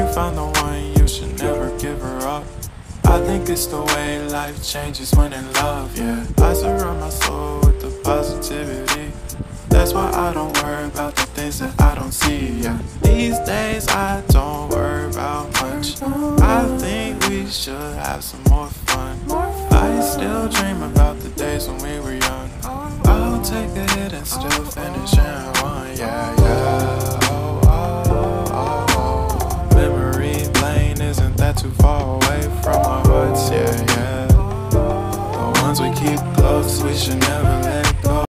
found the one, you should never give her up. I think it's the way life changes when in love, yeah. I surround my soul with the positivity. That's why I don't worry about the things that I don't see, yeah. These days I don't worry about much. I think we should have some more fun. I still dream about the days when we were young. I'll take a hit and still finish and one, yeah, yeah. Oh, oh, oh, oh. Memory lane, isn't that too far away from our hearts, yeah, yeah. The ones we keep close, we should never let go.